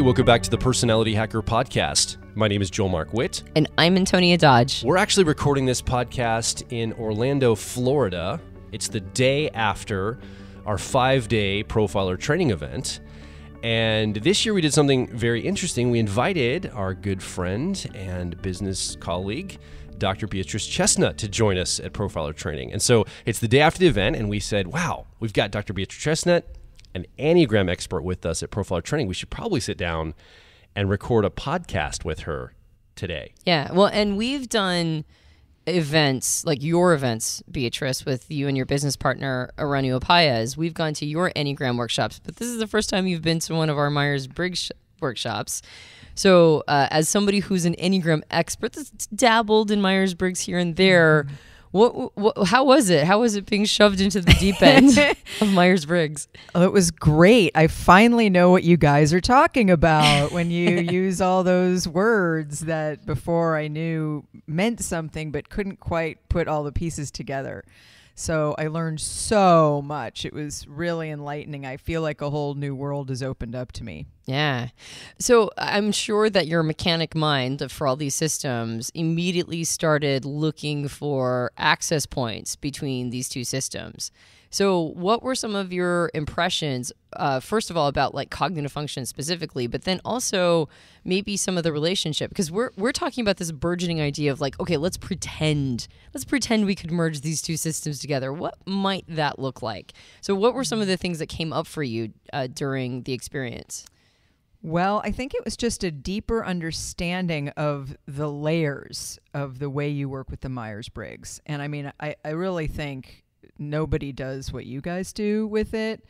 welcome back to the Personality Hacker Podcast. My name is Joel Mark Witt. And I'm Antonia Dodge. We're actually recording this podcast in Orlando, Florida. It's the day after our 5-day profiler training event. And this year we did something very interesting. We invited our good friend and business colleague, Dr. Beatrice Chestnut, to join us at Profiler Training. And so it's the day after the event, and we said, wow, we've got Dr. Beatrice Chestnut, an Enneagram expert, with us at Profiler Training. We should probably sit down and record a podcast with her today. Yeah, well, and we've done events, like your events, Beatrice, with you and your business partner, Aranio Paez. We've gone to your Enneagram workshops, but this is the first time you've been to one of our Myers-Briggs workshops. So as somebody who's an Enneagram expert that's dabbled in Myers-Briggs here and there, how was it? How was it being shoved into the deep end of Myers-Briggs? Oh, it was great. I finally know what you guys are talking about when you use all those words that before I knew meant something but couldn't quite put all the pieces together. So I learned so much. It was really enlightening. I feel like a whole new world has opened up to me. Yeah. So I'm sure that your mechanic mind for all these systems immediately started looking for access points between these two systems. So what were some of your impressions, first of all, about like cognitive function specifically, but then also maybe some of the relationship? Because we're talking about this burgeoning idea of like, okay, let's pretend we could merge these two systems together. What might that look like? So what were some of the things that came up for you during the experience? Well, I think it was just a deeper understanding of the layers of the way you work with the Myers-Briggs. And I mean, I really think nobody does what you guys do with it.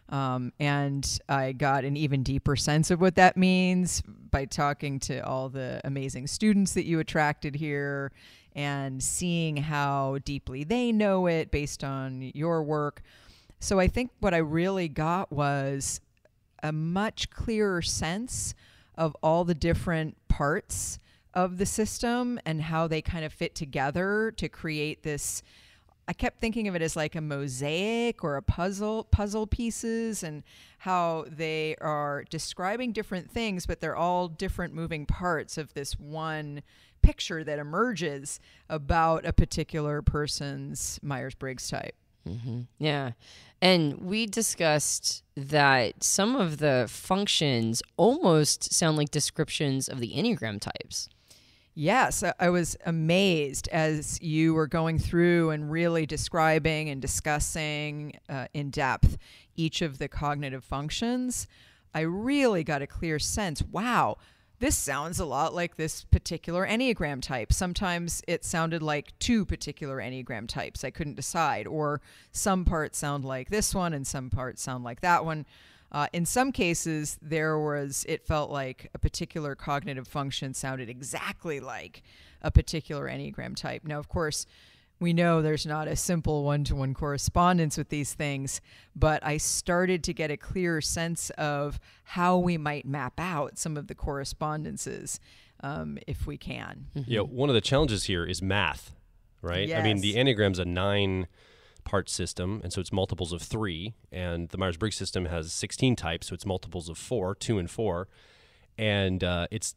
And I got an even deeper sense of what that means by talking to all the amazing students that you attracted here and seeing how deeply they know it based on your work. So I think what I really got was a much clearer sense of all the different parts of the system and how they kind of fit together to create this. I kept thinking of it as like a mosaic or a puzzle pieces, and how they are describing different things, but they're all different moving parts of this one picture that emerges about a particular person's Myers-Briggs type. Mm-hmm. Yeah. And we discussed that some of the functions almost sound like descriptions of the Enneagram types. Yes, I was amazed as you were going through and really describing and discussing in depth each of the cognitive functions. I really got a clear sense, wow, this sounds a lot like this particular Enneagram type. Sometimes it sounded like two particular Enneagram types. I couldn't decide. Or some parts sound like this one and some parts sound like that one. In some cases, it felt like a particular cognitive function sounded exactly like a particular Enneagram type. Now, of course, we know there's not a simple one-to-one correspondence with these things, but I started to get a clearer sense of how we might map out some of the correspondences if we can. Mm-hmm. Yeah, one of the challenges here is math, right? Yes. I mean, the Enneagram's a 9-part system, and so it's multiples of 3, and the Myers-Briggs system has 16 types, so it's multiples of 4, 2 and 4. And it's,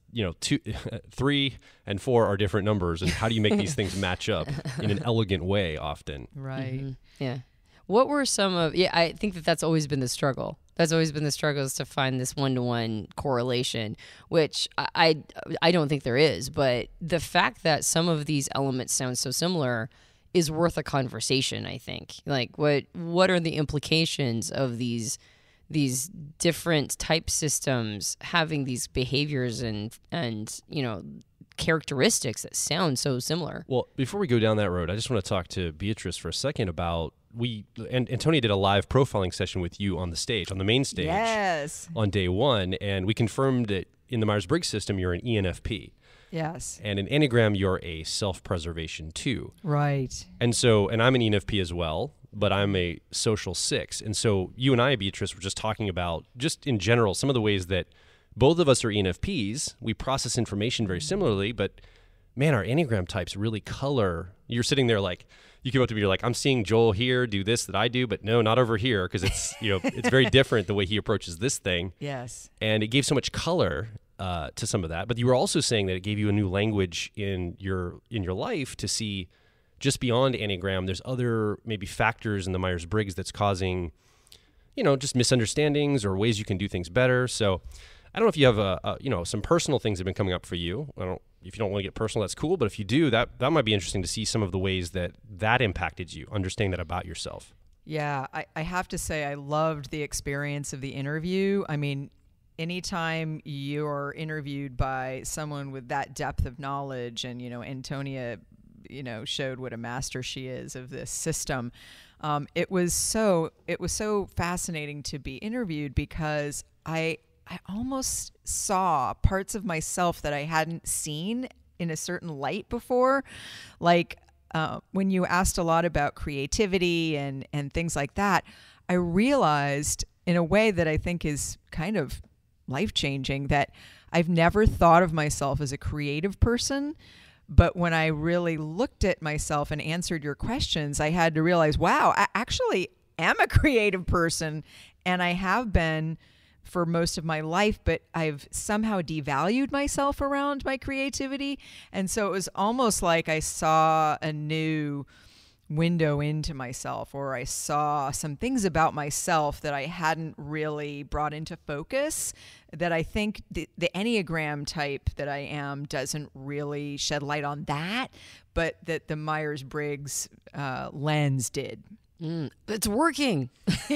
3 and 4 are different numbers, and how do you make these things match up in an elegant way often? Right. Mm-hmm. Yeah. What were I think that's always been the struggle. That's always been the struggle, is to find this one-to-one correlation, which I don't think there is. But the fact that some of these elements sound so similar is worth a conversation, I think. Like, what are the implications of these different type systems having these behaviors and characteristics that sound so similar? Well, before we go down that road, I just want to talk to Beatrice for a second about and Tony did a live profiling session with you on the main stage. Yes. On day 1, and we confirmed that in the Myers-Briggs system you're an ENFP. Yes. And in Enneagram you're a self-preservation 2. Right. And I'm an ENFP as well, but I'm a social 6. And so you and I, Beatrice, were just talking about, just in general, some of the ways that both of us are ENFPs. We process information very similarly, but man, our Enneagram types really color. You're sitting there like, you came up to me, you're like, I'm seeing Joel here do this that I do, but no, not over here, because it's, it's very different the way he approaches this thing. Yes. And it gave so much color to some of that. But you were also saying that it gave you a new language in your life to see just beyond Enneagram, there's other maybe factors in the Myers-Briggs that's causing, just misunderstandings or ways you can do things better. So I don't know if you have some personal things that have been coming up for you. If you don't want to get personal, that's cool. But if you do, that might be interesting to see some of the ways that impacted you, understanding that about yourself. Yeah, I have to say I loved the experience of the interview. I mean, anytime you're interviewed by someone with that depth of knowledge, and Antonia, showed what a master she is of this system. It was so fascinating to be interviewed, because I almost saw parts of myself that I hadn't seen in a certain light before. Like when you asked a lot about creativity and things like that, I realized in a way that I think is kind of life-changing that I've never thought of myself as a creative person. But when I really looked at myself and answered your questions, I had to realize, wow, I actually am a creative person, and I have been for most of my life, but I've somehow devalued myself around my creativity. And so it was almost like I saw a new window into myself, or I saw some things about myself that I hadn't really brought into focus, that I think the Enneagram type that I am doesn't really shed light on that, but that the Myers-Briggs lens did. It's working.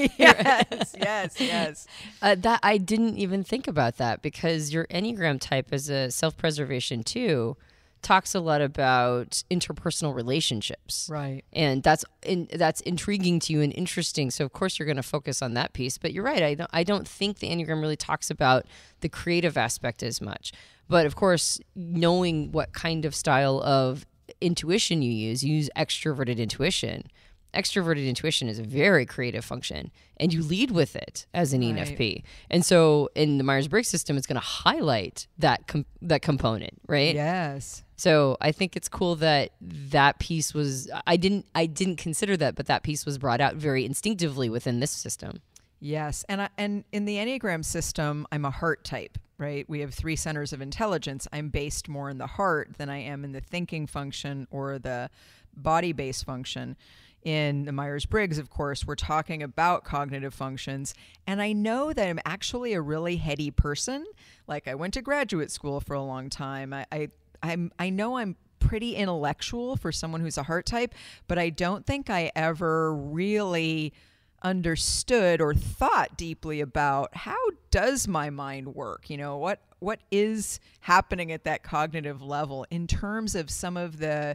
Yes. That I didn't even think about that, because your Enneagram type as a self-preservation too talks a lot about interpersonal relationships. Right. And that's intriguing to you and interesting. So of course you're going to focus on that piece. But you're right. I don't think the Enneagram really talks about the creative aspect as much. But of course, knowing what kind of style of intuition you use extroverted intuition. Extroverted intuition is a very creative function, and you lead with it as an ENFP. And so in the Myers-Briggs system, it's going to highlight that component, right? Yes. So I think it's cool that piece was, I didn't consider that, but that piece was brought out very instinctively within this system. Yes. And in the Enneagram system, I'm a heart type, right? We have 3 centers of intelligence. I'm based more in the heart than I am in the thinking function or the body-based function. In the Myers-Briggs, of course, we're talking about cognitive functions. And I know that I'm actually a really heady person. Like, I went to graduate school for a long time. I know I'm pretty intellectual for someone who's a heart type, but I don't think I ever really understood or thought deeply about how does my mind work? What is happening at that cognitive level in terms of some of the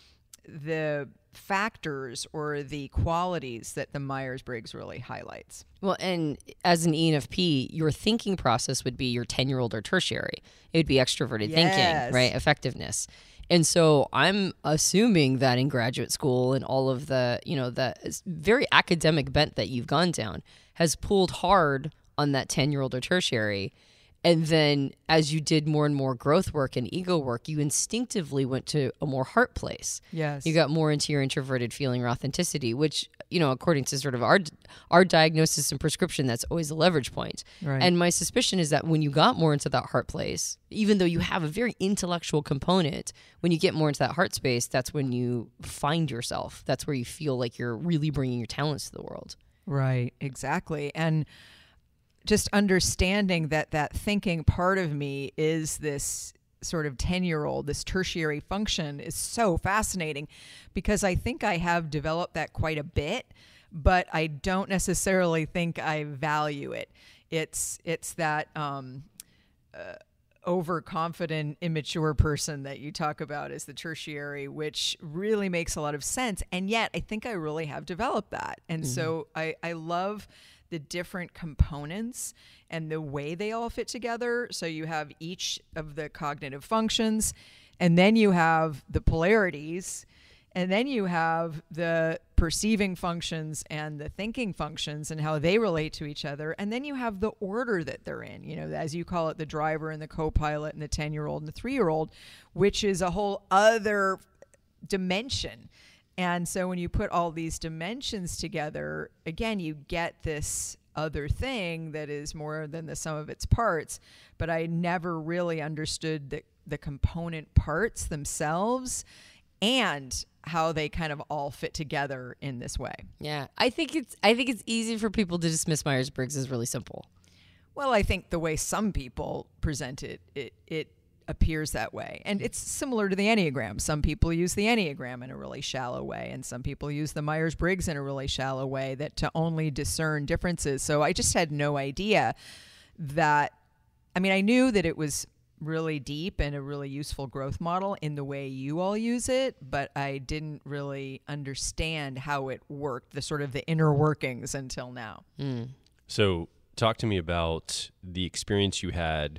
factors or the qualities that the Myers-Briggs really highlights. Well, and as an ENFP, your thinking process would be your 10-year-old or tertiary. It would be extroverted thinking, right? Effectiveness. And so I'm assuming that in graduate school and all of the very academic bent that you've gone down has pulled hard on that 10-year-old or tertiary. And then as you did more and more growth work and ego work, you instinctively went to a more heart place. Yes. You got more into your introverted feeling or authenticity, which, according to sort of our diagnosis and prescription, that's always a leverage point. Right. And my suspicion is that when you got more into that heart place, even though you have a very intellectual component, when you get more into that heart space, that's when you find yourself. That's where you feel like you're really bringing your talents to the world. Right, exactly. And just understanding that thinking part of me is this sort of 10-year-old, this tertiary function is so fascinating, because I think I have developed that quite a bit, but I don't necessarily think I value it. It's that overconfident, immature person that you talk about as the tertiary, which really makes a lot of sense. And yet I think I really have developed that. And so I love the different components and the way they all fit together. So you have each of the cognitive functions, and then you have the polarities, And then you have the perceiving functions and the thinking functions and how they relate to each other. And then you have the order that they're in, as you call it, the driver and the co-pilot and the 10-year-old and the 3-year-old, which is a whole other dimension. And so when you put all these dimensions together, again, you get this other thing that is more than the sum of its parts. But I never really understood the component parts themselves and how they kind of all fit together in this way. Yeah, I think it's easy for people to dismiss Myers-Briggs as really simple. Well, I think the way some people present it appears that way. And it's similar to the Enneagram. Some people use the Enneagram in a really shallow way, and some people use the Myers-Briggs in a really shallow way to only discern differences. So I just had no idea that, I knew that it was really deep and a really useful growth model in the way you all use it, but I didn't really understand how it worked, the sort of the inner workings until now. So talk to me about the experience you had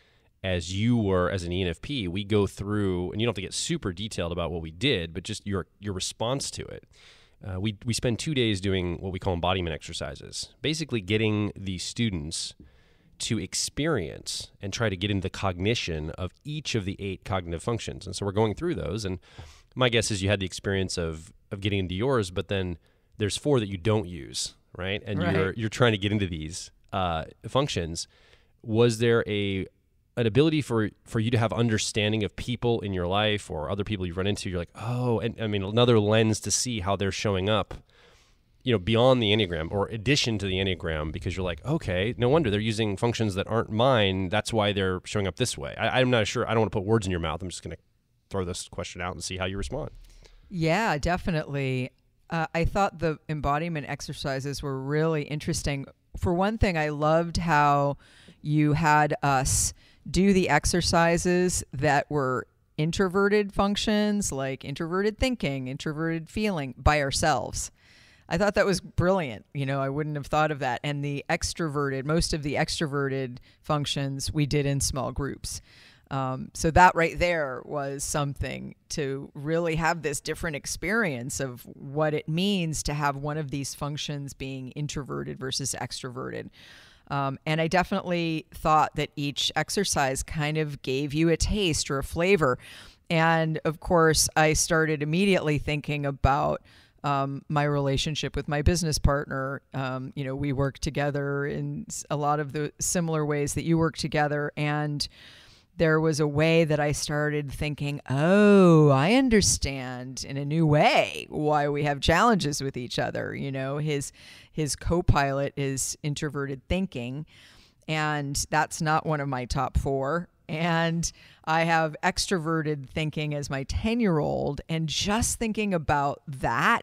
as you were as an ENFP. We go through, and you don't have to get super detailed about what we did, but just your response to it. We spend 2 days doing what we call embodiment exercises, basically getting the students to experience and try to get into the cognition of each of the 8 cognitive functions. And so we're going through those. And my guess is you had the experience of getting into yours, but then there's 4 that you don't use, right? And right. you're trying to get into these functions. Was there an ability for you to have understanding of people in your life or other people you've run into? You're like, oh, and another lens to see how they're showing up, beyond the Enneagram or addition to the Enneagram, because you're like, okay, no wonder they're using functions that aren't mine. That's why they're showing up this way. I'm not sure. I don't want to put words in your mouth. I'm just going to throw this question out and see how you respond. Yeah, definitely. I thought the embodiment exercises were really interesting. For one thing, I loved how you had us do the exercises that were introverted functions, like introverted thinking, introverted feeling, by ourselves. I thought that was brilliant. I wouldn't have thought of that. And most of the extroverted functions we did in small groups. So that right there was something to really have this different experience of what it means to have one of these functions being introverted versus extroverted. And I definitely thought that each exercise kind of gave you a taste or a flavor. And of course, I started immediately thinking about my relationship with my business partner. We work together in a lot of the similar ways that you work together. And there was a way that I started thinking, oh, I understand in a new way why we have challenges with each other. His co-pilot is introverted thinking, and that's not one of my top 4. And I have extroverted thinking as my 10-year-old, and just thinking about that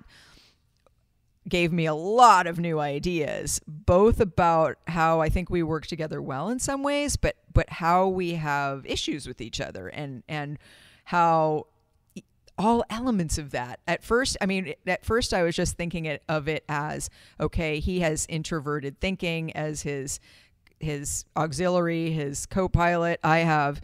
gave me a lot of new ideas, both about how I think we work together well in some ways, but how we have issues with each other, and how all elements of that. At first I was just thinking of it as, okay, he has introverted thinking as his auxiliary, his co-pilot. I have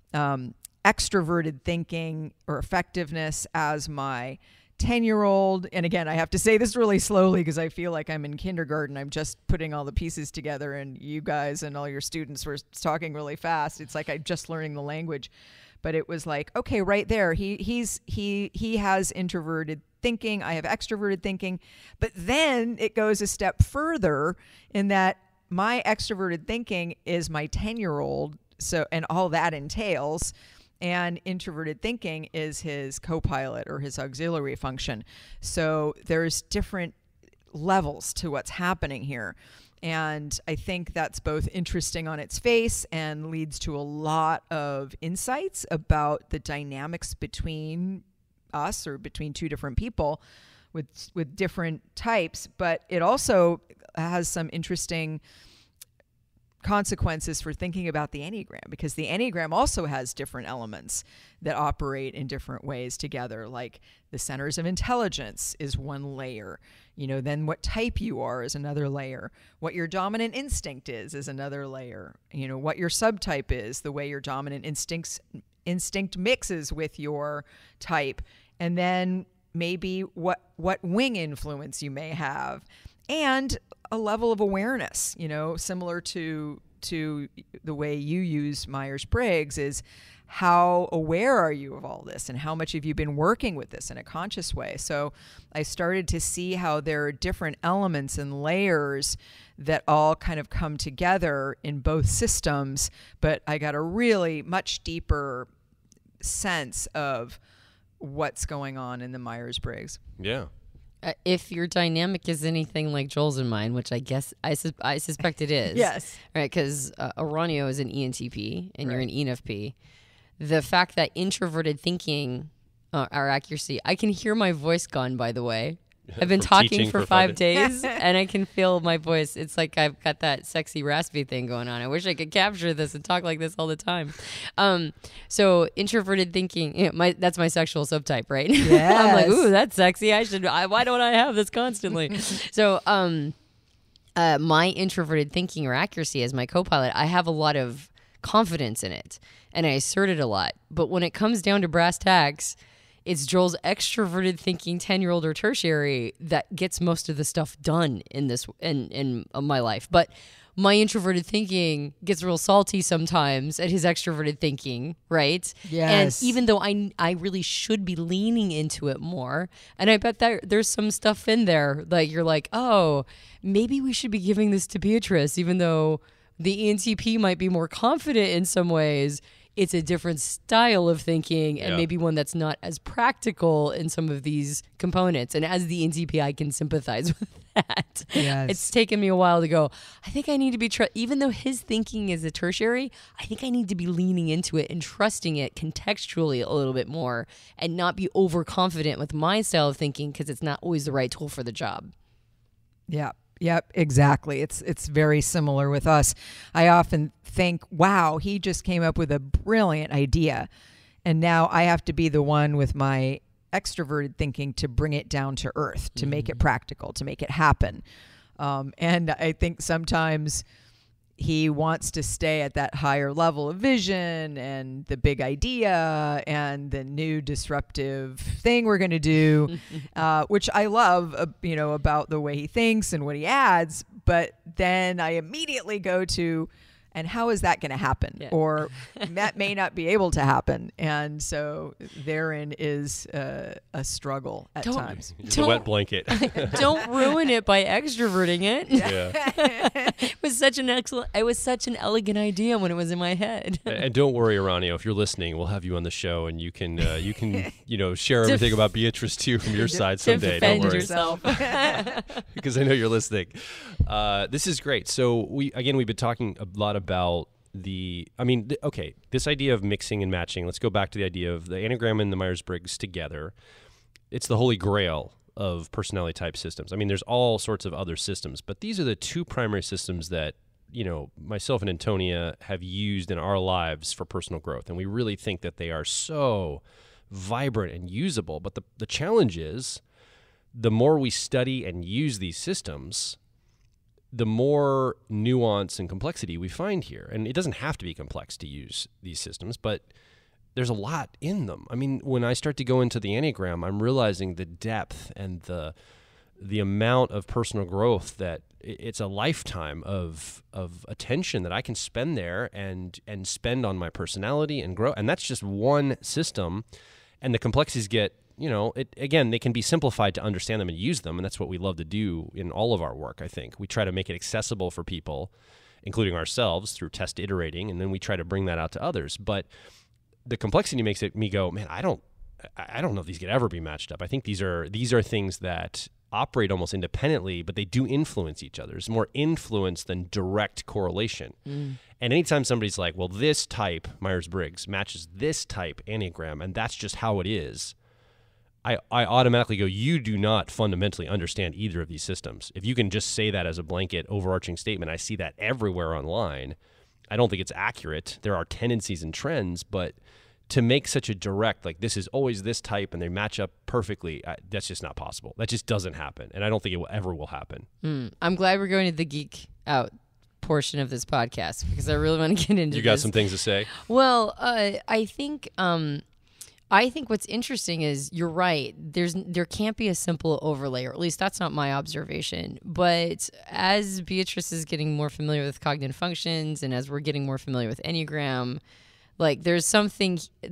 extroverted thinking or effectiveness as my 10-year-old. And again, I have to say this really slowly because I feel like I'm in kindergarten. I'm just putting all the pieces together, and you guys and all your students were talking really fast. It's like I'm just learning the language. But it was like, okay, right there, he has introverted thinking. I have extroverted thinking. But then it goes a step further in that my extroverted thinking is my 10-year-old. So, and all that entails. And introverted thinking is his co-pilot or his auxiliary function. So there's different levels to what's happening here. And I think that's both interesting on its face and leads to a lot of insights about the dynamics between us or between 2 different people with different types. But it also has some interesting consequences for thinking about the Enneagram, because the Enneagram also has different elements that operate in different ways together, like the centers of intelligence is one layer. Then what type you are is another layer. What your dominant instinct is another layer. What your subtype is, the way your dominant instinct mixes with your type. And then maybe what wing influence you may have, and a level of awareness, similar to the way you use Myers-Briggs, is how aware are you of all this and how much have you been working with this in a conscious way? So I started to see how there are different elements and layers that all kind of come together in both systems, but I got a really much deeper sense of what's going on in the Myers-Briggs. Yeah. If your dynamic is anything like Joel's and mine, which I guess I suspect it is. Yes. Right, because Aranio is an ENTP and you're an ENFP. The fact that introverted thinking, our accuracy, I can hear my voice gone, by the way. I've been talking for 5 days and I can feel my voice. It's like I've got that sexy raspy thing going on. I wish I could capture this and talk like this all the time. So introverted thinking, that's my sexual subtype, right? Yes. I'm like, ooh, that's sexy. Why don't I have this constantly? So my introverted thinking or accuracy as my co-pilot, I have a lot of confidence in it and I assert it a lot. But when it comes down to brass tacks, it's Joel's extroverted thinking 10-year-old or tertiary that gets most of the stuff done in my life. But my introverted thinking gets real salty sometimes at his extroverted thinking, right? Yes. And even though I really should be leaning into it more, and I bet that there's some stuff in there that you're like, oh, maybe we should be giving this to Beatrice, even though the ENTP might be more confident in some ways. It's a different style of thinking and maybe one that's not as practical in some of these components. And as the NTP, I can sympathize with that. Yes. It's taken me a while to go, I think I need to be, even though his thinking is a tertiary, I think I need to be leaning into it and trusting it contextually a little bit more and not be overconfident with my style of thinking because it's not always the right tool for the job. Yeah. Yep, exactly. It's very similar with us. I often think, wow, he just came up with a brilliant idea. And now I have to be the one with my extroverted thinking to bring it down to earth, to make it practical, to make it happen. And I think sometimes he wants to stay at that higher level of vision and the big idea and the new disruptive thing we're going to do, which I love, about the way he thinks and what he adds. But then I immediately go to, and how is that going to happen? Yeah. Or that may not be able to happen. And so therein is a struggle at times. It's a wet blanket. Don't ruin it by extroverting it. Yeah. It was such an elegant idea when it was in my head. And don't worry, Aranio, if you're listening, we'll have you on the show and you can share everything about Beatrice too from your side someday. Defend Don't worry. yourself. Because I know you're listening. This is great. So we've been talking a lot about this idea of mixing and matching. Let's go back to the idea of the Enneagram and the Myers-Briggs together. It's the holy grail of personality type systems. I mean, there's all sorts of other systems, but these are the two primary systems that, myself and Antonia have used in our lives for personal growth. And we really think that they are so vibrant and usable. But the challenge is, the more we study and use these systems, the more nuance and complexity we find here. And it doesn't have to be complex to use these systems, but there's a lot in them. I mean, when I start to go into the Enneagram, I'm realizing the depth and the amount of personal growth that it's a lifetime of attention that I can spend there and spend on my personality and grow. And that's just one system. And the complexities get, they can be simplified to understand them and use them. And that's what we love to do in all of our work, I think. We try to make it accessible for people, including ourselves, through test iterating, and then we try to bring that out to others. But the complexity makes me go, man, I don't know if these could ever be matched up. I think these are things that operate almost independently, but they do influence each other. There's more influence than direct correlation. And anytime somebody's like, well, this type, Myers-Briggs, matches this type, Enneagram, and that's just how it is, I automatically go, you do not fundamentally understand either of these systems. If you can just say that as a blanket overarching statement, I see that everywhere online. I don't think it's accurate. There are tendencies and trends, but to make such a direct, like this is always this type and they match up perfectly, that's just not possible. That just doesn't happen. And I don't think it ever will happen. I'm glad we're going to the geek out portion of this podcast because I really want to get into this. You got some things to say? Well, I think I think what's interesting is you're right. There can't be a simple overlay, or at least that's not my observation. But as Beatrice is getting more familiar with cognitive functions, and as we're getting more familiar with Enneagram, like there's something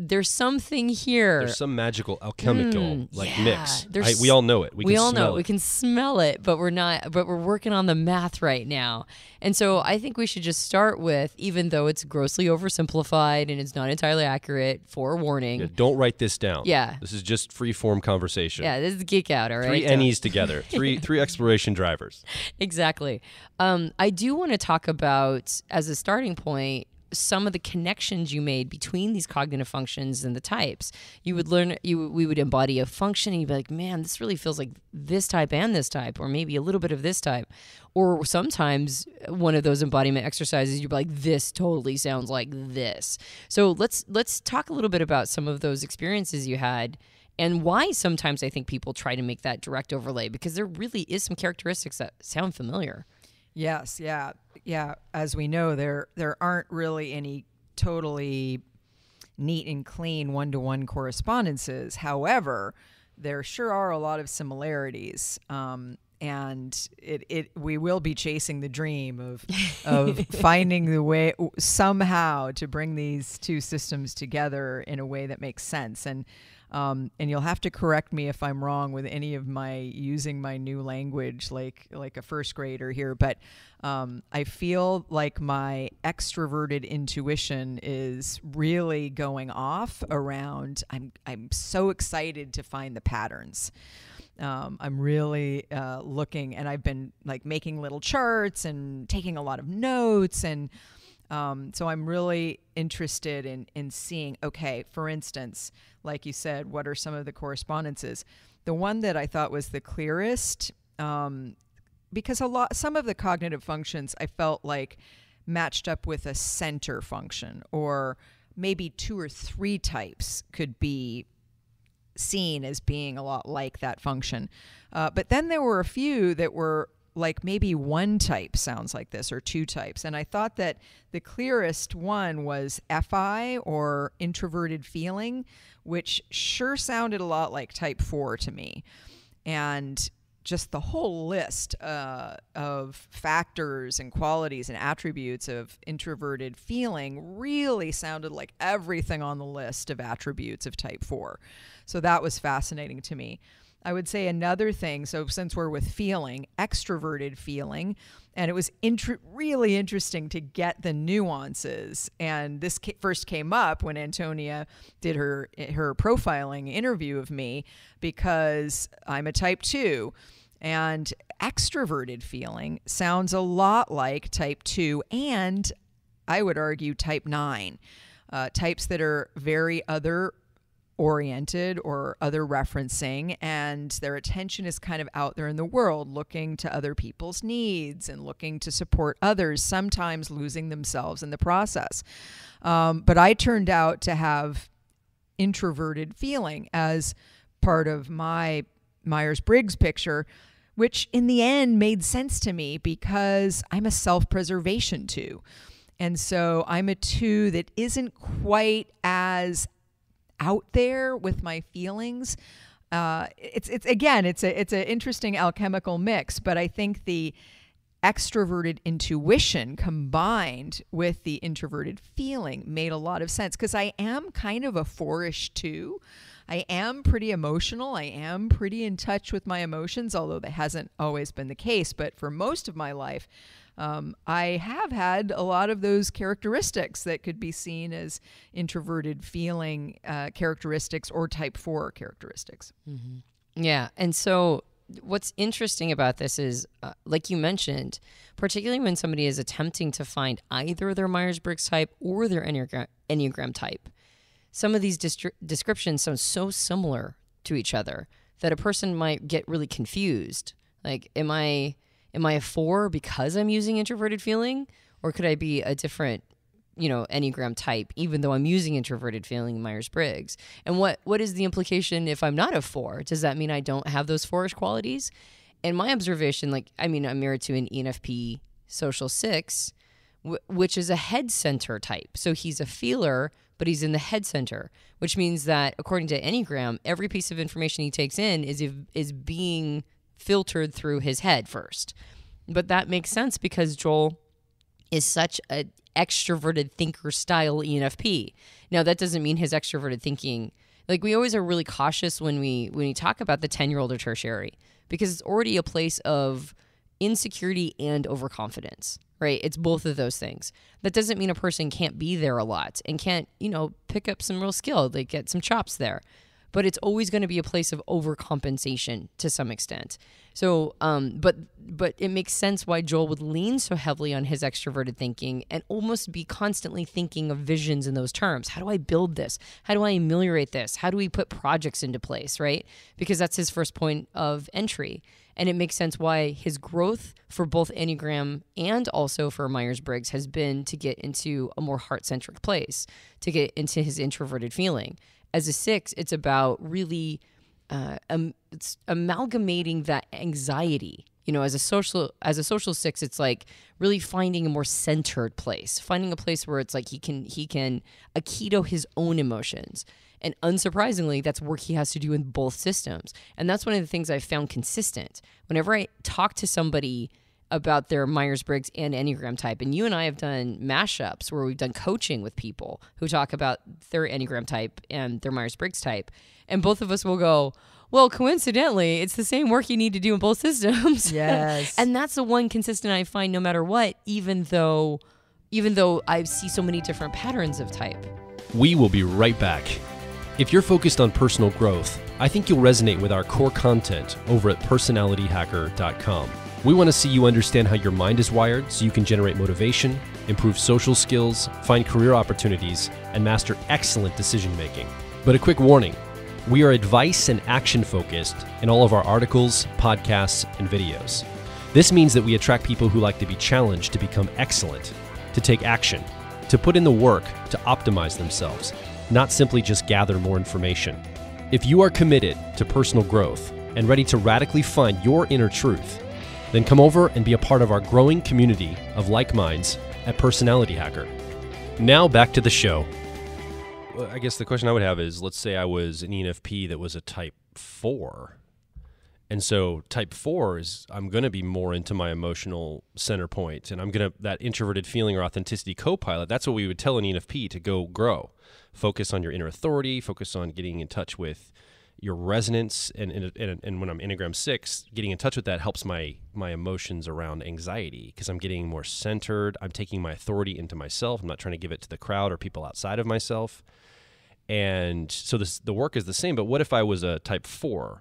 here. There's some magical alchemical mix. There's- We all know it. We all know smell we can smell it, but we're working on the math right now. And so I think we should just start with, even though it's grossly oversimplified and it's not entirely accurate, forewarning. Yeah, don't write this down. Yeah. This is just free form conversation. Yeah, this is geek out, all right? Three NEs together. Three exploration drivers. Exactly. I do want to talk about, as a starting point, some of the connections you made between these cognitive functions and the types. We would embody a function and you'd be like, man, this really feels like this type and this type, or maybe a little bit of this type. Or sometimes one of those embodiment exercises, you'd be like, this totally sounds like this. So let's talk a little bit about some of those experiences you had, and why sometimes I think people try to make that direct overlay, because there really is some characteristics that sound familiar. Yes, yeah. As we know, there aren't really any totally neat and clean one-to-one correspondences. However, there sure are a lot of similarities, and we will be chasing the dream of finding the way somehow to bring these two systems together in a way that makes sense. And you'll have to correct me if I'm wrong with any of my using my new language like a first grader here, but I feel like my extroverted intuition is really going off around. I'm so excited to find the patterns. I'm really looking, and I've been like making little charts and taking a lot of notes, and so I'm really interested in seeing, okay, for instance, like you said, what are some of the correspondences? The one that I thought was the clearest, because some of the cognitive functions I felt like matched up with a center function, or maybe 2 or 3 types could be seen as being a lot like that function. But then there were a few that were like maybe 1 type sounds like this, or 2 types. And I thought that the clearest one was FI, or introverted feeling, which sure sounded a lot like type 4 to me. And just the whole list of factors and qualities and attributes of introverted feeling really sounded like everything on the list of attributes of type 4. So that was fascinating to me. I would say another thing, so since we're with feeling, extroverted feeling, and it was really interesting to get the nuances. And this first came up when Antonia did her profiling interview of me, because I'm a type 2. And extroverted feeling sounds a lot like type 2, and I would argue type 9. Types that are very other oriented or other referencing, and their attention is kind of out there in the world, looking to other people's needs and looking to support others, sometimes losing themselves in the process. But I turned out to have introverted feeling as part of my Myers-Briggs picture, which in the end made sense to me because I'm a self-preservation 2. And so I'm a 2 that isn't quite as out there with my feelings. It's an interesting alchemical mix, but I think the extroverted intuition combined with the introverted feeling made a lot of sense, because I am kind of a 4-ish 2. I am pretty emotional. I am pretty in touch with my emotions, although that hasn't always been the case. But for most of my life, I have had a lot of those characteristics that could be seen as introverted feeling characteristics or type 4 characteristics. Mm-hmm. Yeah. And so what's interesting about this is, like you mentioned, particularly when somebody is attempting to find either their Myers-Briggs type or their Enneagram type, some of these descriptions sound so similar to each other that a person might get really confused. Like, am I a 4 because I'm using introverted feeling, or could I be a different, Enneagram type, even though I'm using introverted feeling in Myers-Briggs? And what is the implication if I'm not a 4? Does that mean I don't have those 4-ish qualities? And my observation, I'm married to an ENFP social 6, which is a head center type. So he's a feeler, but he's in the head center, which means that according to Enneagram, every piece of information he takes in is being filtered through his head first. But that makes sense because Joel is such an extroverted thinker style ENFP. Now, that doesn't mean his extroverted thinking, like we always are really cautious when we talk about the 10-year-old or tertiary, because it's already a place of insecurity and overconfidence, right? It's both of those things. That doesn't mean a person can't be there a lot and can't, pick up some real skill, they get some chops there. But it's always going to be a place of overcompensation to some extent. So, but it makes sense why Joel would lean so heavily on his extroverted thinking and almost be constantly thinking of visions in those terms. How do I build this? How do I ameliorate this? How do we put projects into place, right? Because that's his first point of entry. And it makes sense why his growth for both Enneagram and also for Myers-Briggs has been to get into a more heart-centric place, to get into his introverted feeling. As a 6, it's about really it's amalgamating that anxiety. As a social 6, it's like really finding a more centered place, finding a place where it's like he can Aikido his own emotions. And unsurprisingly, that's work he has to do in both systems. And that's one of the things I've found consistent. Whenever I talk to somebody about their Myers-Briggs and Enneagram type, and you and I have done mashups where we've done coaching with people who talk about their Enneagram type and their Myers-Briggs type, and both of us will go, well, coincidentally, it's the same work you need to do in both systems. Yes. And that's the one consistent I find no matter what, even though I see so many different patterns of type. We will be right back. If you're focused on personal growth, I think you'll resonate with our core content over at personalityhacker.com. We want to see you understand how your mind is wired so you can generate motivation, improve social skills, find career opportunities, and master excellent decision making. But a quick warning, we are advice and action focused in all of our articles, podcasts, and videos. This means that we attract people who like to be challenged to become excellent, to take action, to put in the work to optimize themselves, not simply just gather more information. If you are committed to personal growth and ready to radically find your inner truth, then come over and be a part of our growing community of like minds at Personality Hacker. Now back to the show. Well, I guess the question I would have is, let's say I was an ENFP that was a type 4. And so type 4 is, I'm going to be more into my emotional center point, and that introverted feeling or authenticity co-pilot, that's what we would tell an ENFP to go grow. Focus on your inner authority, focus on getting in touch with your resonance, and when I'm Enneagram 6, getting in touch with that helps my emotions around anxiety, because I'm getting more centered. I'm taking my authority into myself. I'm not trying to give it to the crowd or people outside of myself. And so the work is the same, but what if I was a type 4?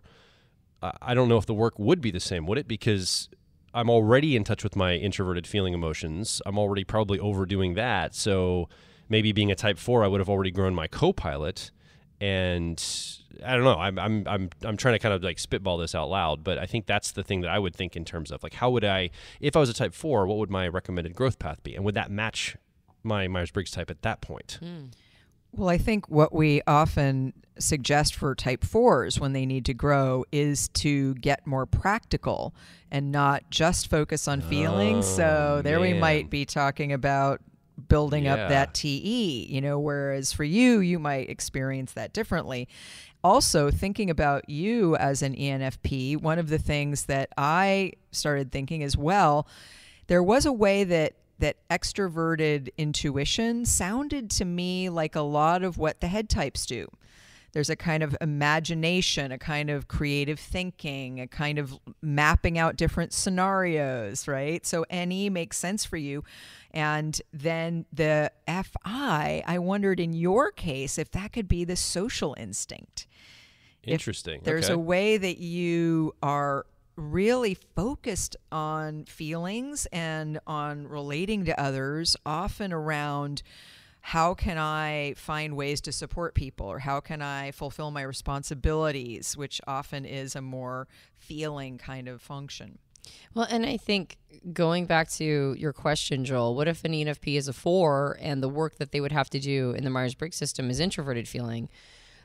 I don't know if the work would be the same, would it? Because I'm already in touch with my introverted feeling emotions. I'm already probably overdoing that. So maybe being a type 4, I would have already grown my co-pilot. And I don't know. I'm trying to kind of like spitball this out loud, but I think that's the thing that I would think in terms of like, how would I, if I was a type 4, what would my recommended growth path be? And would that match my Myers-Briggs type at that point? Well, I think what we often suggest for type 4s when they need to grow is to get more practical and not just focus on feelings. So there we might be talking about building up that TE, whereas for you might experience that differently. Also, thinking about you as an ENFP, one of the things that I started thinking as well, there was a way that extroverted intuition sounded to me like a lot of what the head types do. There's a kind of imagination, a kind of creative thinking, a kind of mapping out different scenarios, right? So NE makes sense for you. And then the FI, I wondered in your case if that could be the social instinct. Interesting. If there's a way that you are really focused on feelings and on relating to others, often around how can I find ways to support people, or how can I fulfill my responsibilities, which often is a more feeling kind of function. Well, and I think going back to your question, Joel, what if an ENFP is a 4 and the work that they would have to do in the Myers-Briggs system is introverted feeling?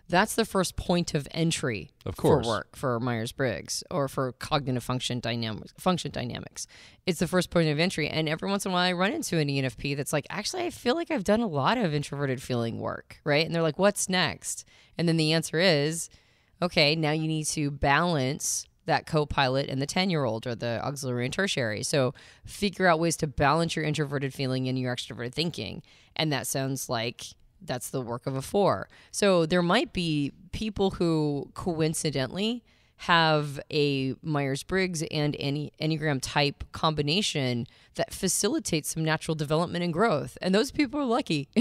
that's the first point of entry Of course. for work for Myers-Briggs or for cognitive function dynamics. It's the first point of entry. And every once in a while I run into an ENFP that's like, actually, I feel like I've done a lot of introverted feeling work, right? And they're like, what's next? And then the answer is, okay, now you need to balance that co-pilot and the 10-year-old or the auxiliary and tertiary. So figure out ways to balance your introverted feeling and your extroverted thinking. And that sounds like that's the work of a 4. So there might be people who coincidentally have a Myers-Briggs and Enneagram type combination that facilitates some natural development and growth. And those people are lucky,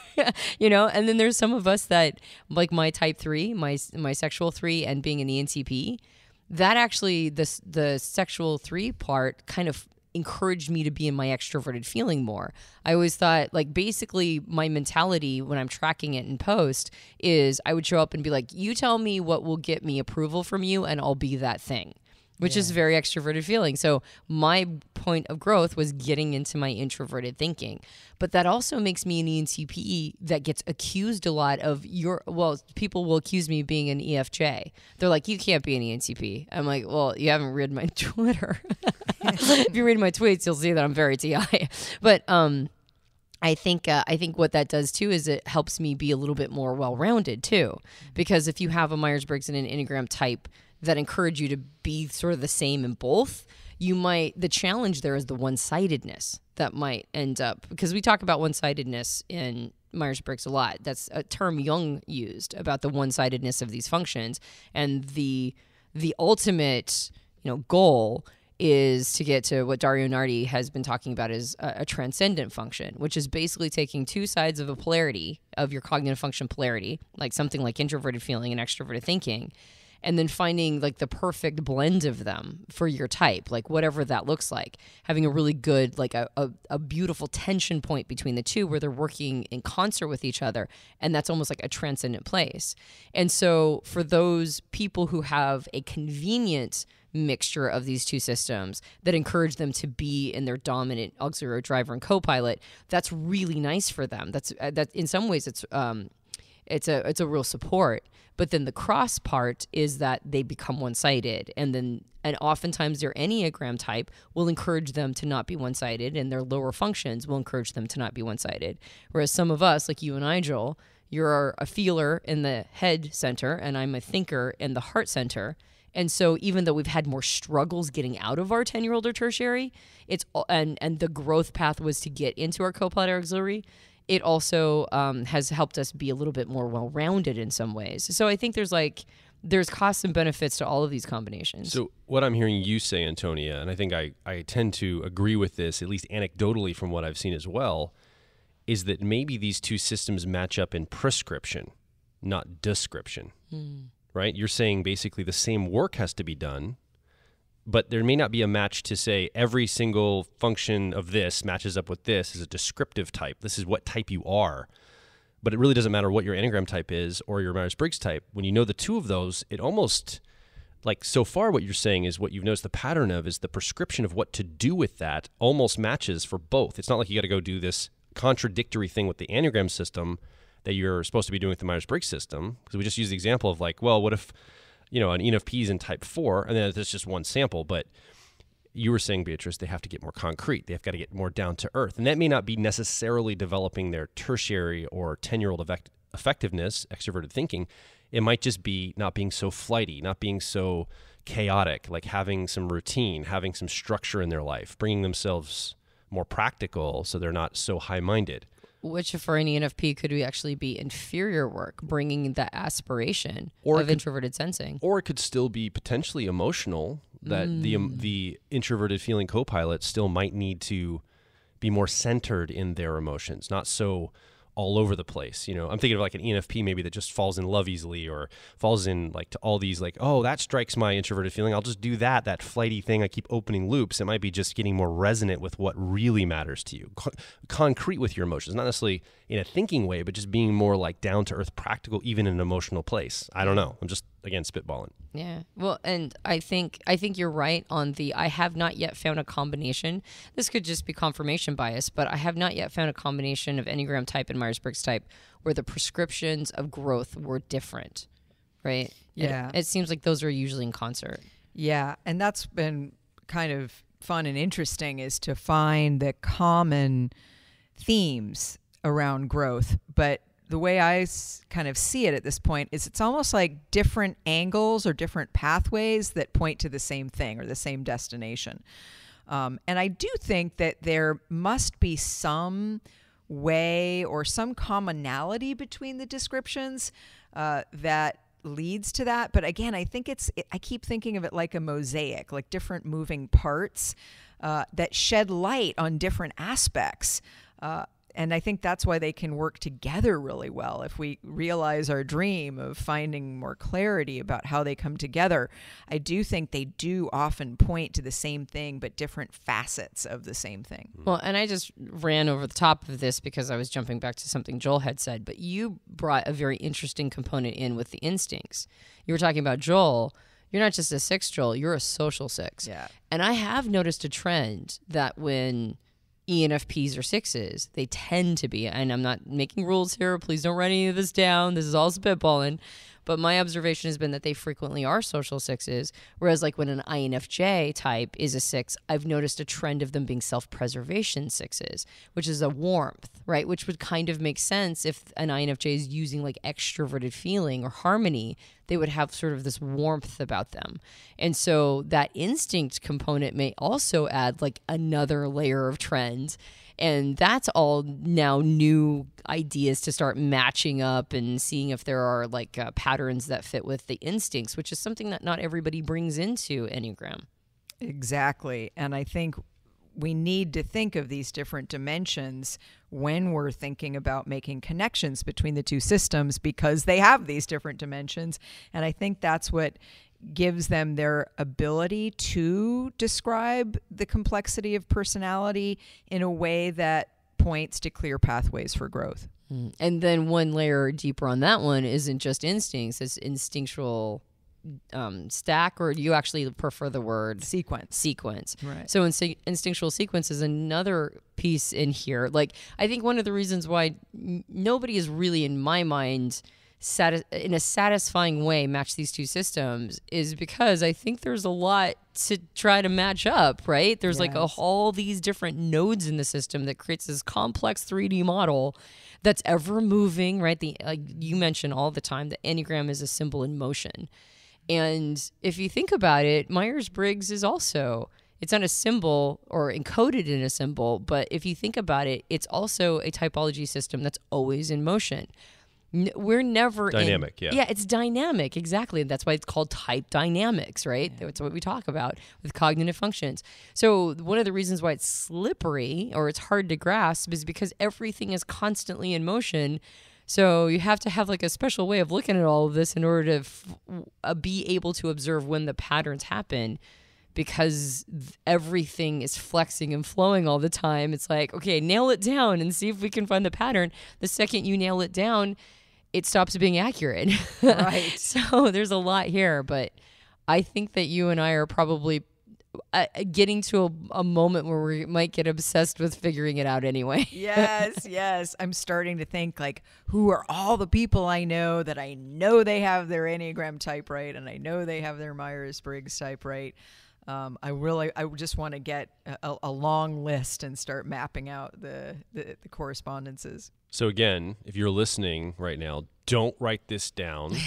and then there's some of us that, like my type 3, my sexual 3 and being an ENTP, that actually, the sexual 3 part kind of encouraged me to be in my extroverted feeling more. I always thought, like, basically my mentality when I'm tracking it in post is I would show up and be like, you tell me what will get me approval from you and I'll be that thing, which is very extroverted feeling. So my point of growth was getting into my introverted thinking. But that also makes me an ENTP that gets accused a lot of people will accuse me of being an EFJ. They're like, you can't be an ENTP. I'm like, well, you haven't read my Twitter. If you read my tweets, you'll see that I'm very TI. But I think what that does too is it helps me be a little bit more well-rounded too. Because if you have a Myers-Briggs and an Enneagram type that encourage you to be sort of the same in both, the challenge there is the one-sidedness that might end up, because we talk about one-sidedness in Myers-Briggs a lot. That's a term Jung used about the one-sidedness of these functions, and the ultimate goal is to get to what Dario Nardi has been talking about as a transcendent function, which is basically taking two sides of a polarity of your cognitive function polarity, like something like introverted feeling and extroverted thinking, and then finding like the perfect blend of them for your type, like whatever that looks like, having a really good, like a beautiful tension point between the two where they're working in concert with each other. And that's almost like a transcendent place. And so for those people who have a convenient mixture of these two systems that encourage them to be in their dominant auxiliary driver and co-pilot, that's really nice for them. That in some ways it's a real support. But then the cross part is that they become one-sided, and oftentimes their Enneagram type will encourage them to not be one-sided, and their lower functions will encourage them to not be one-sided. Whereas some of us, like you and I, Joel, you're a feeler in the head center, and I'm a thinker in the heart center. And so even though we've had more struggles getting out of our 10-year-old or tertiary, and the growth path was to get into our co-pilot auxiliary, it also has helped us be a little bit more well-rounded in some ways. So I think there's costs and benefits to all of these combinations. So what I'm hearing you say, Antonia, and I think I tend to agree with this, at least anecdotally from what I've seen as well, is that maybe these two systems match up in prescription, not description, right? You're saying basically the same work has to be done, but there may not be a match to say every single function of this matches up with this as a descriptive type. This is what type you are. But it really doesn't matter what your Enneagram type is or your Myers-Briggs type. When you know the two of those, it almost, like so far what you're saying is what you've noticed the pattern of is the prescription of what to do with that almost matches for both. It's not like you got to go do this contradictory thing with the Enneagram system that you're supposed to be doing with the Myers-Briggs system. Because we just use the example of like, well, what if an ENFP is in type 4, and then there's just one sample, but you were saying, Beatrice, they have to get more concrete. They've got to get more down to earth. And that may not be necessarily developing their tertiary or 10-year-old effectiveness, extroverted thinking. It might just be not being so flighty, not being so chaotic, like having some routine, having some structure in their life, bringing themselves more practical so they're not so high-minded. Which for an ENFP could actually be inferior work, bringing that aspiration of introverted sensing. Or it could still be potentially emotional, that the introverted feeling co-pilot still might need to be more centered in their emotions, not so all over the place. I'm thinking of like an ENFP maybe that just falls in love easily or falls in like to all these like, oh, that strikes my introverted feeling. I'll just do that flighty thing. I keep opening loops. It might be just getting more resonant with what really matters to you. Concrete with your emotions, not necessarily in a thinking way, but just being more like down to earth, practical, even in an emotional place. I don't know. again, spitballing. Yeah. Well, and I think you're right on the I have not yet found a combination. This could just be confirmation bias, but I have not yet found a combination of Enneagram type and Myers-Briggs type where the prescriptions of growth were different, right? Yeah. It seems like those are usually in concert. Yeah, and that's been kind of fun and interesting, is to find the common themes around growth. But the way I kind of see it at this point is it's almost like different angles or different pathways that point to the same thing or the same destination. And I do think that there must be some way or some commonality between the descriptions that leads to that. But again, I think I keep thinking of it like a mosaic, like different moving parts that shed light on different aspects. And I think that's why they can work together really well. If we realize our dream of finding more clarity about how they come together, I do think they do often point to the same thing, but different facets of the same thing. Well, and I just ran over the top of this because I was jumping back to something Joel had said, but you brought a very interesting component in with the instincts. You were talking about Joel. You're not just a 6, Joel, you're a social 6. Yeah. And I have noticed a trend that when ENFPs or 6s, they tend to be, and I'm not making rules here, please don't write any of this down, this is all spitballing, but my observation has been that they frequently are social 6s, whereas like when an INFJ type is a 6, I've noticed a trend of them being self-preservation 6s, which is a warmth, right? Which would kind of make sense if an INFJ is using like extroverted feeling or harmony, they would have sort of this warmth about them. And so that instinct component may also add like another layer of trend. And that's all now new ideas to start matching up and seeing if there are like patterns that fit with the instincts, which is something that not everybody brings into Enneagram. Exactly. And I think we need to think of these different dimensions when we're thinking about making connections between the two systems, because they have these different dimensions. And I think that's what gives them their ability to describe the complexity of personality in a way that points to clear pathways for growth. And then one layer deeper on that one isn't just instincts, it's instinctual stack, or do you actually prefer the word sequence? Right. So instinctual sequence is another piece in here. Like, I think one of the reasons why nobody is really, in my mind, in a satisfying way match these two systems is because I think there's a lot to try to match up, right? There's like all these different nodes in the system that creates this complex 3D model that's ever moving, right? Like you mention all the time, the Enneagram is a symbol in motion. And if you think about it, Myers-Briggs is also, it's not a symbol or encoded in a symbol, but if you think about it, it's also a typology system that's always in motion. We're never dynamic. Yeah, it's dynamic. Exactly. That's why it's called type dynamics, right? Yeah. That's what we talk about with cognitive functions. So one of the reasons why it's slippery or it's hard to grasp is because everything is constantly in motion. So you have to have like a special way of looking at all of this in order to be able to observe when the patterns happen, because everything is flexing and flowing all the time. It's like, okay, nail it down and see if we can find the pattern. The second you nail it down, it stops being accurate. Right. So there's a lot here, but I think that you and I are probably getting to a moment where we might get obsessed with figuring it out anyway. Yes. I'm starting to think like, who are all the people I know that I know they have their Enneagram type right, and I know they have their Myers-Briggs type right. I just want to get a long list and start mapping out the correspondences. So again, if you're listening right now, don't write this down.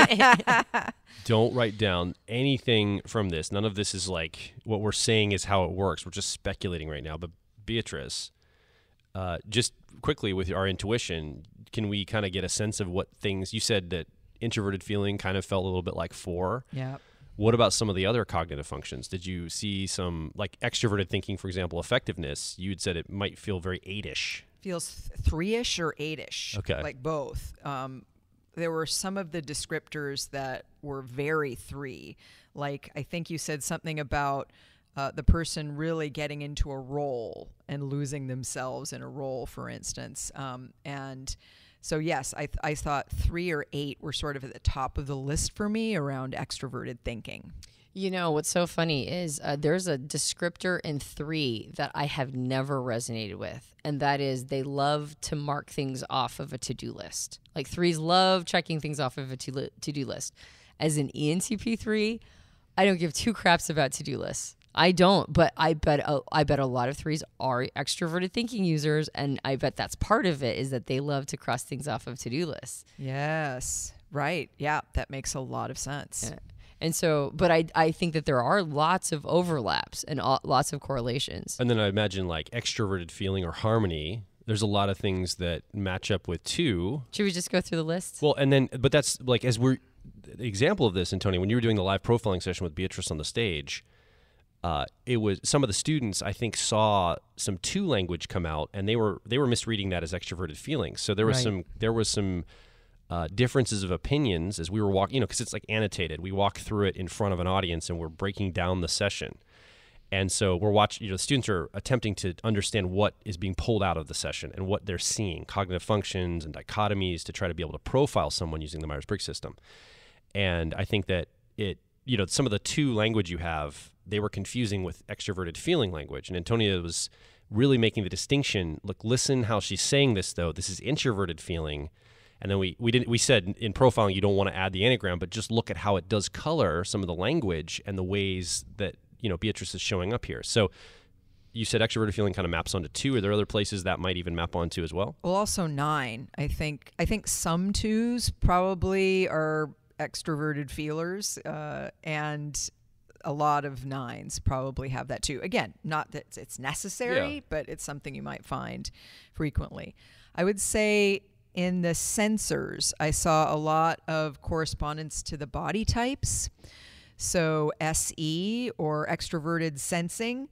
Don't write down anything from this. None of this is like what we're saying is how it works. We're just speculating right now. But Beatrice, just quickly with our intuition, can we kind of get a sense of what things, you said that introverted feeling kind of felt a little bit like 4. Yeah. What about some of the other cognitive functions? Did you see some, like extroverted thinking, for example, effectiveness? You had said it might feel very 8-ish. Feels 3-ish or 8-ish. Okay. Like both. There were some of the descriptors that were very 3. Like, I think you said something about the person really getting into a role and losing themselves in a role, for instance. And So yes, I thought 3 or 8 were sort of at the top of the list for me around extroverted thinking. You know, what's so funny is there's a descriptor in 3 that I have never resonated with, and that is they love to mark things off of a to-do list. Like 3s love checking things off of a to-do list. As an ENTP 3, I don't give 2 craps about to-do lists. I don't, but I bet a lot of 3s are extroverted thinking users, and I bet that's part of it, is that they love to cross things off of to-do lists. Yes, right. Yeah, that makes a lot of sense. Yeah. And so, but I think that there are lots of overlaps and lots of correlations. And then I imagine like extroverted feeling or harmony, there's a lot of things that match up with 2. Should we just go through the list? Well, and then, but that's like, as we're, the example of this, and Tony, when you were doing the live profiling session with Beatrice on the stage, it was some of the students, I think, saw some 2 language come out, and they were misreading that as extroverted feelings. So there was some differences of opinions as we were walking, because it's like annotated. We walk through it in front of an audience, and we're breaking down the session. And so we're watching, the students are attempting to understand what is being pulled out of the session and what they're seeing, cognitive functions and dichotomies, to try to be able to profile someone using the Myers-Briggs system. And I think that some of the 2 language you have, they were confusing with extroverted feeling language. And Antonia was really making the distinction. Look, listen how she's saying this, though. This is introverted feeling. And then we said in profiling, you don't want to add the anagram, but just look at how it does color some of the language and the ways that, Beatrice is showing up here. So you said extroverted feeling kind of maps onto 2. Are there other places that might even map onto as well? Well, also 9. I think some 2s probably are extroverted feelers, and a lot of 9s probably have that too. Again, not that it's necessary, but it's something you might find frequently. I would say in the sensors, I saw a lot of correspondence to the body types. So SE, or extroverted sensing,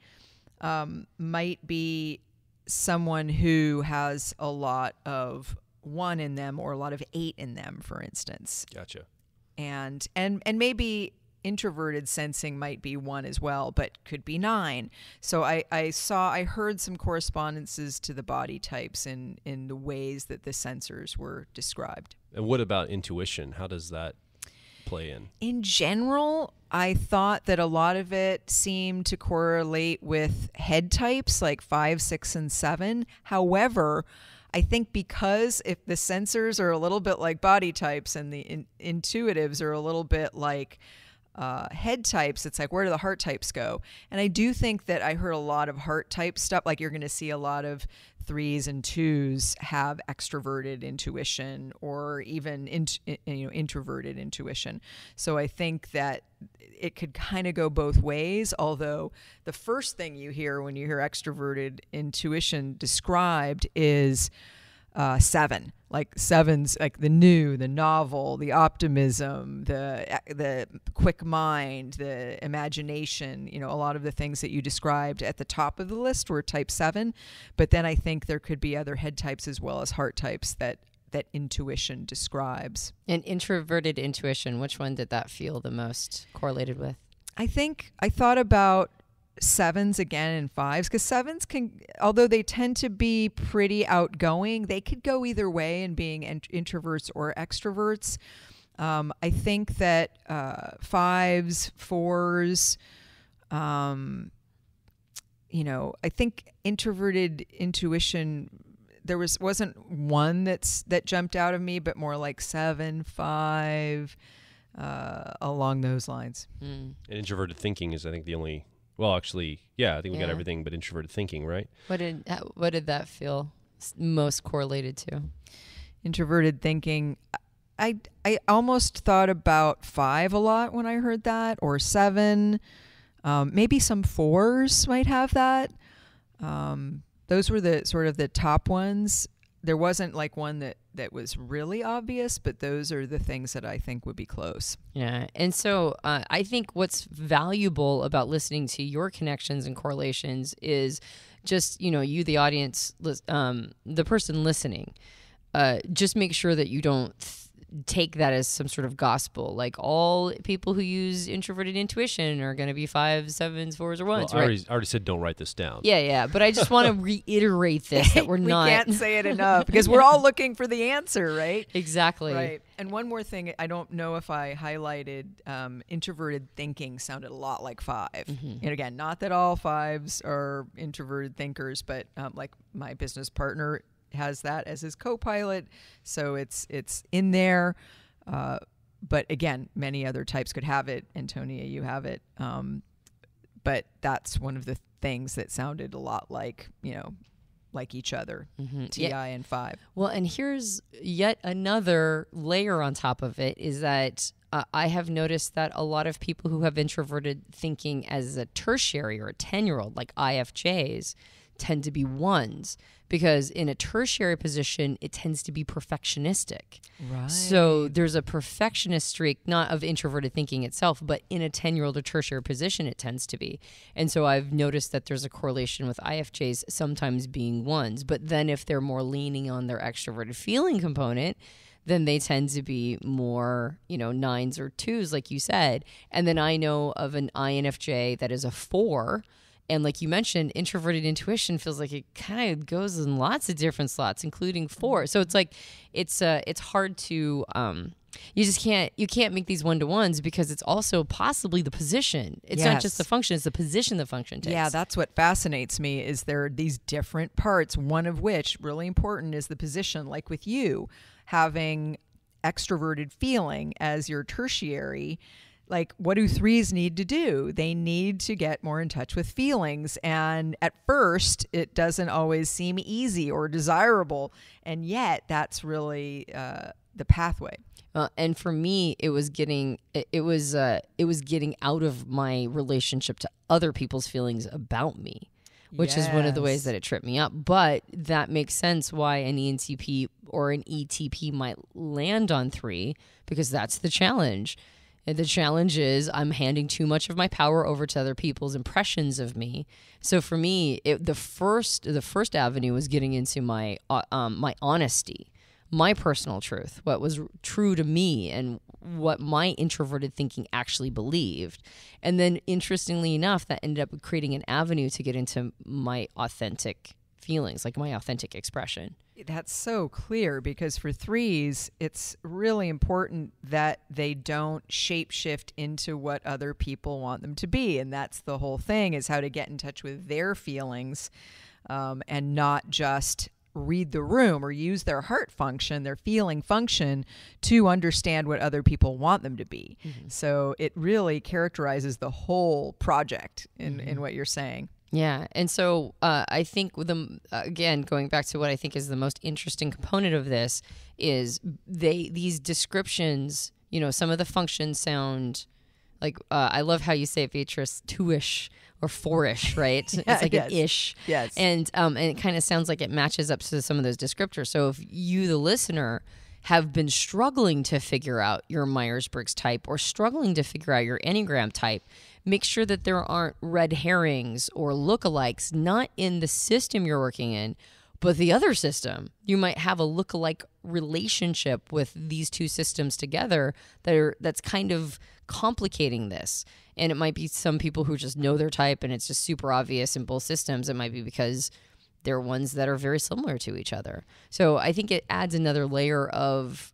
might be someone who has a lot of 1 in them, or a lot of 8 in them, for instance. Gotcha. And maybe introverted sensing might be 1 as well, but could be 9. So I heard some correspondences to the body types in the ways that the sensors were described. And what about intuition? How does that play in? In general, I thought that a lot of it seemed to correlate with head types like 5, 6, and 7. However, I think because if the sensors are a little bit like body types and the intuitives are a little bit like head types, it's like, where do the heart types go? And I do think that I heard a lot of heart type stuff. Like, you're going to see a lot of 3s and 2s have extroverted intuition, or even introverted intuition. So I think that it could kind of go both ways, although the first thing you hear when you hear extroverted intuition described is 7. Like 7's like the new, the novel, the optimism, the quick mind, the imagination. A lot of the things that you described at the top of the list were type 7. But then I think there could be other head types as well as heart types that intuition describes. And introverted intuition, which one did that feel the most correlated with? I think I thought about 7s again and 5s, because 7s can, although they tend to be pretty outgoing, they could go either way in being introverts or extroverts. I think that 5s, 4s, I think introverted intuition, there wasn't one that jumped out of me, but more like 7, 5, along those lines. And introverted thinking is, I think, the only. Well, actually, I think we got everything but introverted thinking, right? What did that feel most correlated to? Introverted thinking, I almost thought about 5 a lot when I heard that, or 7. Maybe some 4s might have that. Those were the sort of the top ones. There wasn't like one that was really obvious, but those are the things that I think would be close. Yeah. And so I think what's valuable about listening to your connections and correlations is just, you, the audience, the person listening, just make sure that you don't take that as some sort of gospel. Like all people who use introverted intuition are going to be 5s, 7s, 4s, or 1s. Well, right? I already said don't write this down. Yeah. But I just want to reiterate this, that we're not. We can't say it enough because we're all looking for the answer, right? Exactly. Right. And one more thing, I don't know if I highlighted introverted thinking sounded a lot like 5. And again, not that all 5s are introverted thinkers, but like my business partner has that as his co-pilot, so it's in there. But again, many other types could have it. Antonia, you have it. But that's one of the things that sounded a lot like, like each other, TI and 5. Well, and here's yet another layer on top of it, is that I have noticed that a lot of people who have introverted thinking as a tertiary or a 10-year-old, like IFJs, tend to be 1s, because in a tertiary position, it tends to be perfectionistic. Right. So there's a perfectionist streak, not of introverted thinking itself, but in a 10-year-old or tertiary position, it tends to be. And so I've noticed that there's a correlation with IFJs sometimes being 1s, but then if they're more leaning on their extroverted feeling component, then they tend to be more, 9s or 2s, like you said. And then I know of an INFJ that is a 4. And like you mentioned, introverted intuition feels like it kind of goes in lots of different slots, including 4. So it's like, it's hard to, you can't make these 1-to-1s, because it's also possibly the position. It's not just the function, it's the position the function takes. Yeah, that's what fascinates me, is there are these different parts, one of which, really important, is the position. Like with you, having extroverted feeling as your tertiary, like, what do 3s need to do? They need to get more in touch with feelings. And at first, it doesn't always seem easy or desirable. And yet, that's really the pathway. And for me, it was getting out of my relationship to other people's feelings about me, which is one of the ways that it tripped me up. But that makes sense why an ENTP or an ETP might land on 3, because that's the challenge. And the challenge is I'm handing too much of my power over to other people's impressions of me. So for me, the first avenue was getting into my my honesty, my personal truth, what was true to me, and what my introverted thinking actually believed. And then, interestingly enough, that ended up creating an avenue to get into my authentic feelings, like my authentic expression. That's so clear, because for 3s, it's really important that they don't shapeshift into what other people want them to be. And that's the whole thing, is how to get in touch with their feelings, and not just read the room or use their heart function, their feeling function, to understand what other people want them to be. So it really characterizes the whole project in what you're saying. Yeah. And so I think with again, going back to what I think is the most interesting component of this, is these descriptions, some of the functions sound like, I love how you say it, Beatrice, 2-ish or 4-ish, right? It's like an ish. Yes. And it kind of sounds like it matches up to some of those descriptors. So if you, the listener, have been struggling to figure out your Myers-Briggs type, or struggling to figure out your Enneagram type, make sure that there aren't red herrings or lookalikes, not in the system you're working in, but the other system. You might have a lookalike relationship with these two systems together that's kind of complicating this. And it might be some people who just know their type and it's just super obvious in both systems. It might be because they're ones that are very similar to each other. So I think it adds another layer of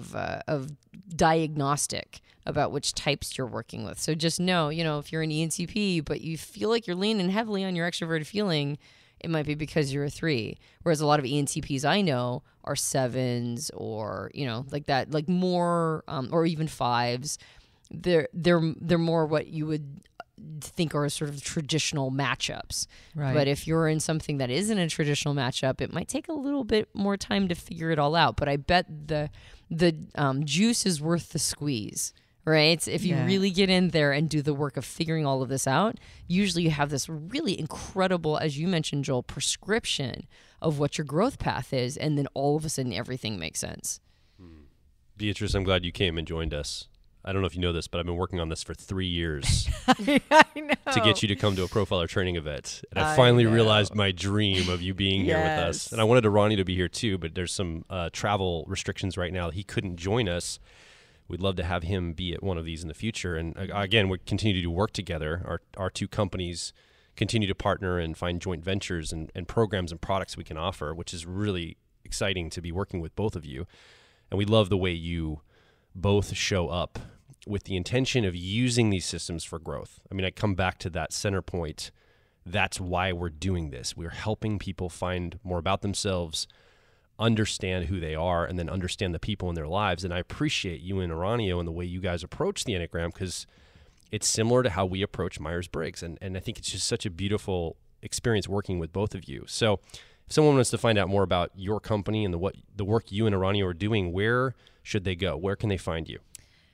diagnostic about which types you're working with. So just know, if you're an ENTP, but you feel like you're leaning heavily on your extroverted feeling, it might be because you're a 3. Whereas a lot of ENTPs I know are 7s, or, like that, like more, or even 5s. They're more what you would think are sort of traditional matchups. Right. But if you're in something that isn't a traditional matchup, it might take a little bit more time to figure it all out. But I bet the juice is worth the squeeze, right? If you really get in there and do the work of figuring all of this out, usually you have this really incredible, as you mentioned, Joel, prescription of what your growth path is. And then all of a sudden everything makes sense. Beatrice, I'm glad you came and joined us. I don't know if you know this, but I've been working on this for 3 years I know. to get you to come to a Profiler training event. And I I finally know. realized my dream of you being here with us. Yes. And I wanted Ronnie to be here too, but there's some travel restrictions right now. He couldn't join us. We'd love to have him be at one of these in the future. And again, we continue to do work together. Our two companies continue to partner and find joint ventures and programs and products we can offer, which is really exciting to be working with both of you. And we love the way you both show up with the intention of using these systems for growth. I mean, I come back to that center point. That's why we're doing this. We're helping people find more about themselves, understand who they are, and then understand the people in their lives. And I appreciate you and Oronio and the way you guys approach the Enneagram, because it's similar to how we approach Myers-Briggs. And I think it's just such a beautiful experience working with both of you. So if someone wants to find out more about your company and the work you and Oronio are doing, where should they go? Where can they find you?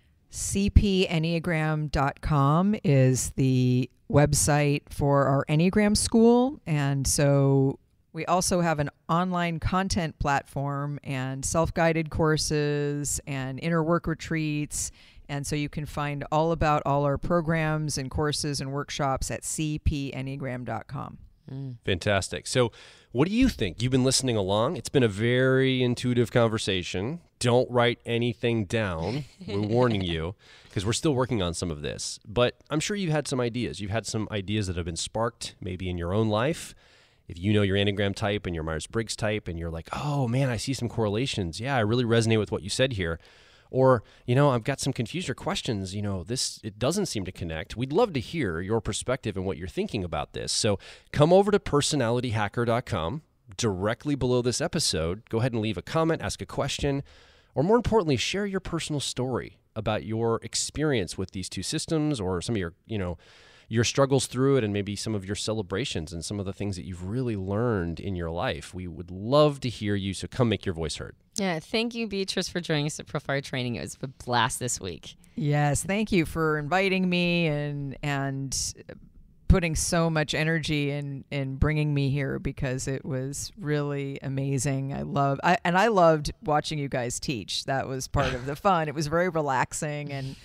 cpenneagram.com is the website for our Enneagram School. And so we also have an online content platform and self-guided courses and inner work retreats. And so you can find all about all our programs and courses and workshops at cpenneagram.com. Fantastic. So what do you think? You've been listening along. It's been a very intuitive conversation. Don't write anything down. We're warning you because we're still working on some of this. But I'm sure you've had some ideas. You've had some ideas that have been sparked maybe in your own life. If you know your Enneagram type and your Myers-Briggs type and you're like, oh man, I see some correlations. Yeah, I really resonate with what you said here. Or, I've got some confusion or questions, it doesn't seem to connect. We'd love to hear your perspective and what you're thinking about this. So come over to personalityhacker.com directly below this episode. Go ahead and leave a comment, ask a question, or more importantly, share your personal story about your experience with these two systems or some of your, your struggles through it and maybe some of your celebrations and some of the things that you've really learned in your life. We would love to hear you, so come make your voice heard. Yeah, thank you, Beatrice, for joining us at Profiler Training. It was a blast this week. Yes, thank you for inviting me and putting so much energy in bringing me here, because it was really amazing. I loved watching you guys teach. That was part of the fun. It was very relaxing, and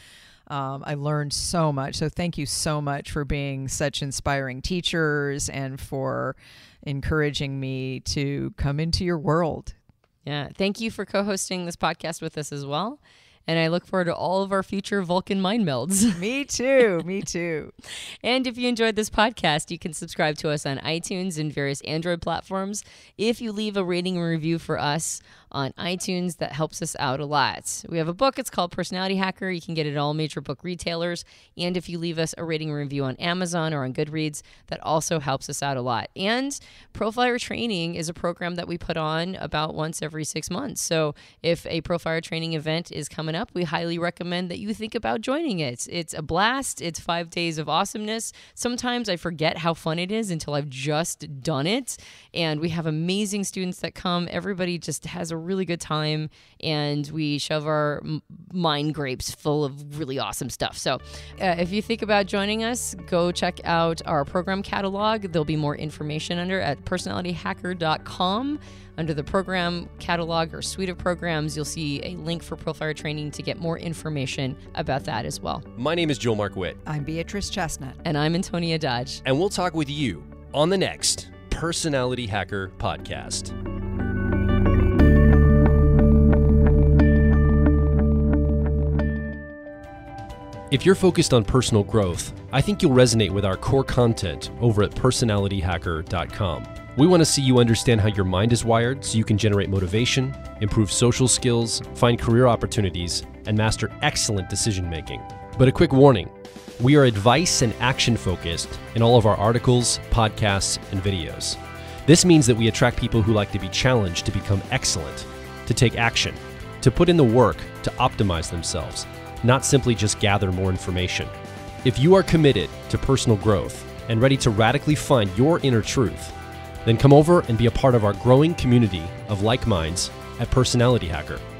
I learned so much. So thank you so much for being such inspiring teachers and for encouraging me to come into your world. Yeah, thank you for co-hosting this podcast with us as well. And I look forward to all of our future Vulcan Mind Melds. Me too. Me too. And if you enjoyed this podcast, you can subscribe to us on iTunes and various Android platforms. If you leave a rating and review for us on iTunes, that helps us out a lot. We have a book. It's called Personality Hacker. You can get it at all major book retailers. And if you leave us a rating and review on Amazon or on Goodreads, that also helps us out a lot. And Profiler Training is a program that we put on about once every 6 months. So if a Profiler Training event is coming up, we highly recommend that you think about joining it. It's a blast. It's 5 days of awesomeness. Sometimes I forget how fun it is until I've just done it. And we have amazing students that come. Everybody just has a really good time, and we shove our mind grapes full of really awesome stuff. So if you think about joining us, go check out our program catalog. There'll be more information under at personalityhacker.com. Under the program catalog or suite of programs, you'll see a link for Profiler Training to get more information about that as well. My name is Joel Mark Witt. I'm Beatrice Chestnut. And I'm Antonia Dodge. And we'll talk with you on the next Personality Hacker podcast. If you're focused on personal growth, I think you'll resonate with our core content over at personalityhacker.com. We want to see you understand how your mind is wired so you can generate motivation, improve social skills, find career opportunities, and master excellent decision making. But a quick warning, we are advice and action focused in all of our articles, podcasts, and videos. This means that we attract people who like to be challenged to become excellent, to take action, to put in the work to optimize themselves, not simply just gather more information. If you are committed to personal growth and ready to radically find your inner truth, then come over and be a part of our growing community of like minds at Personality Hacker.